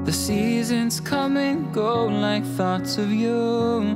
The seasons come and go like thoughts of you.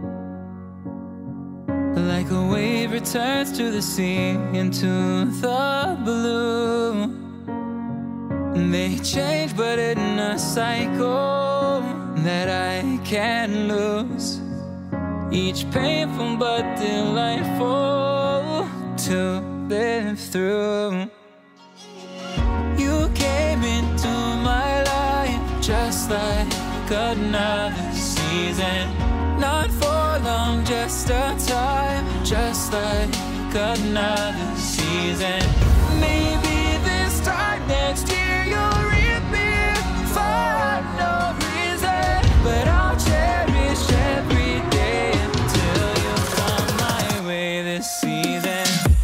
Like a wave returns to the sea, into the blue. They change but in a cycle that I can't lose. Each painful but delightful to live through. You came into my life just like another season. Not for long, just a time, just like another season. Maybe this time next year you'll reappear for no reason, but I'll cherish every day until you come my way this season.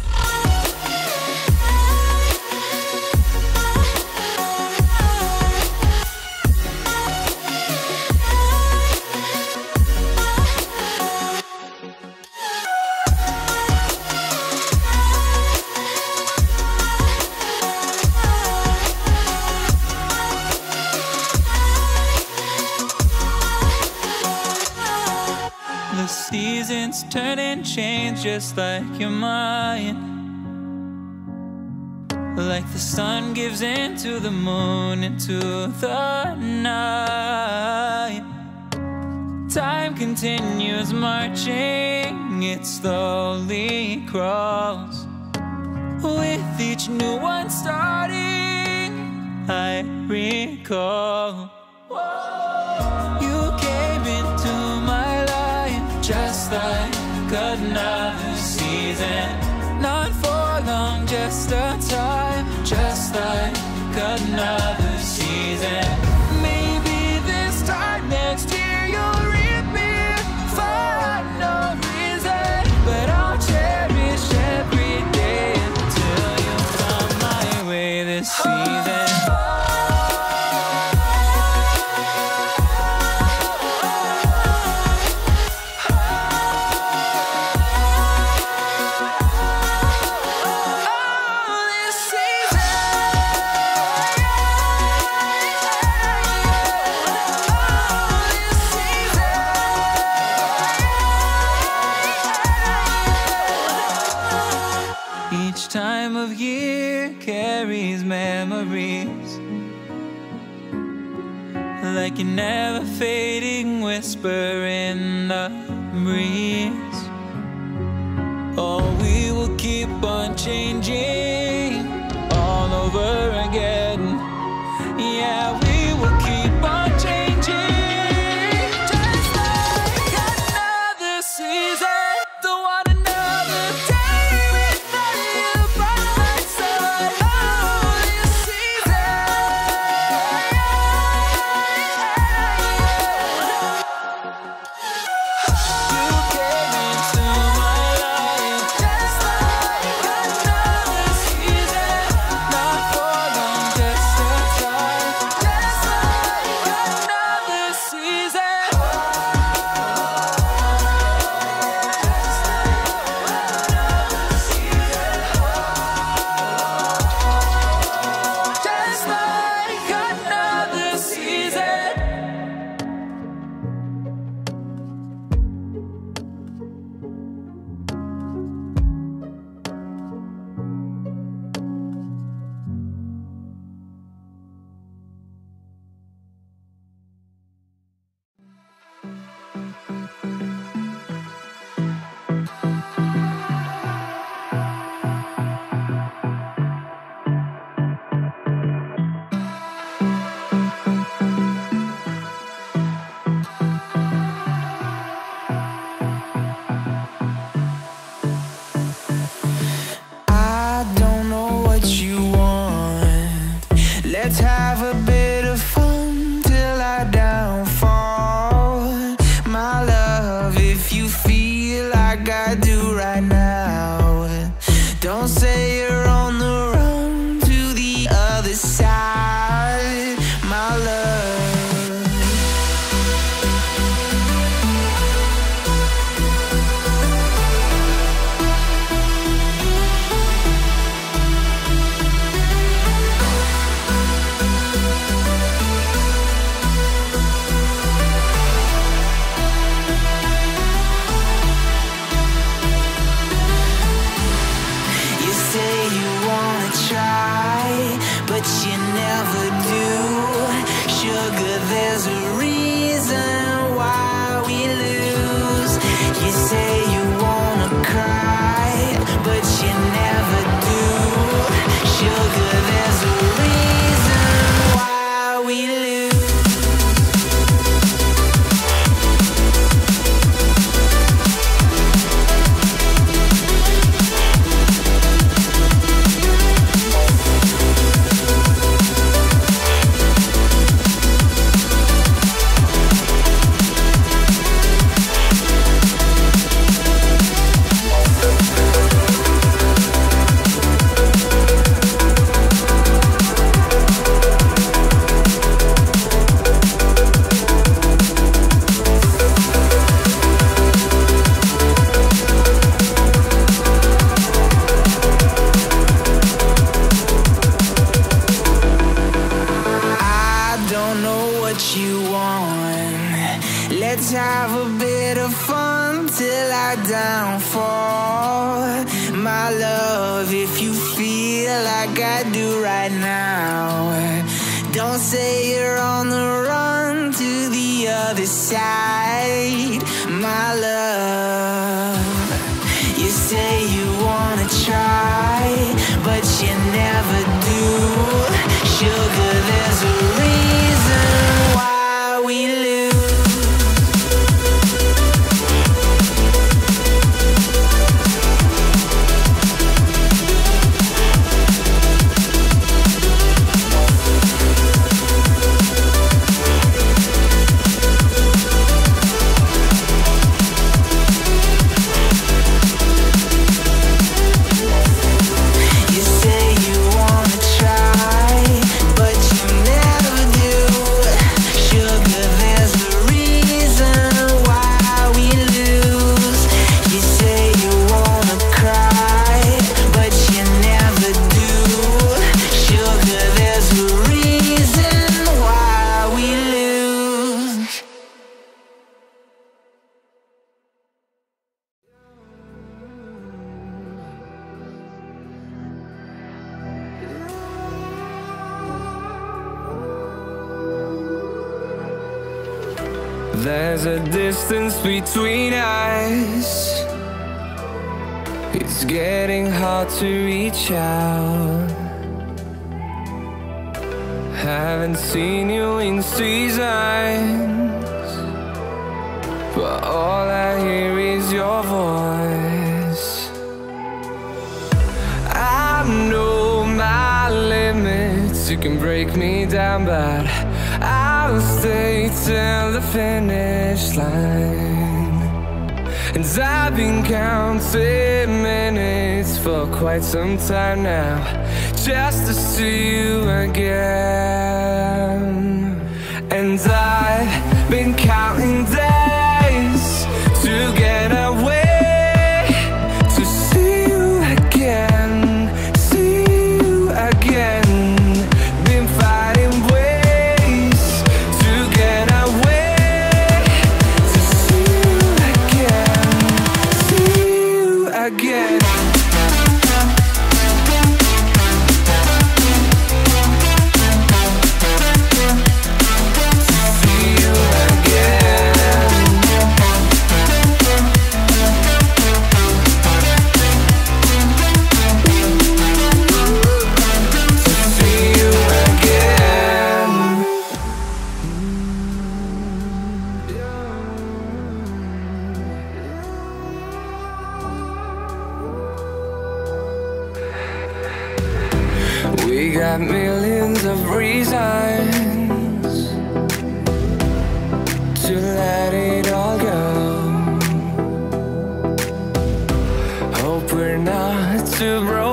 The seasons turn and change just like your mind. Like the sun gives into the moon, into the night. Time continues marching, it slowly crawls. With each new one starting, I recall. You came into my life just like another season. Not for long, just a time, just like another season. Maybe this time next year you'll reappear for no reason, but I'll cherish every day until you come my way this season. Each time of year carries memories, like a never fading whisper in the breeze. Oh, we will keep on changing all over again. Yeah, we will keep on changing just like another season. Don't want another day without you by my side. Oh, this season. You came into my life just like another season. Not for long, just a time, just like another season. Just like another season. I don't know what you want. Let's have a bit of fun till I downfall. My love, if you feel like I do right now, don't say you're on the run to the other side, my love. Sugar, there's a reason why we lose. You say you wanna cry, but you never do. Sugar, there's a reason why we lose. Let's have a bit of fun till I downfall. My love, if you feel like I do right now, don't say you're on the run to the other side. My love, you say you wanna try, but you never do. Sugar, there's a reason why we lose. There's a distance between us. It's getting hard to reach out. Haven't seen you in seasons, but all I hear is your voice. I know my limits, you can break me down, but I'll stay till the finish line. And I've been counting minutes for quite some time now, just to see you again. And I've been counting days to get away, to see you again, see you again. Been fighting ways to get away, to see you again, see you again. We got millions of reasons to let it all go. Hope we're not too broken.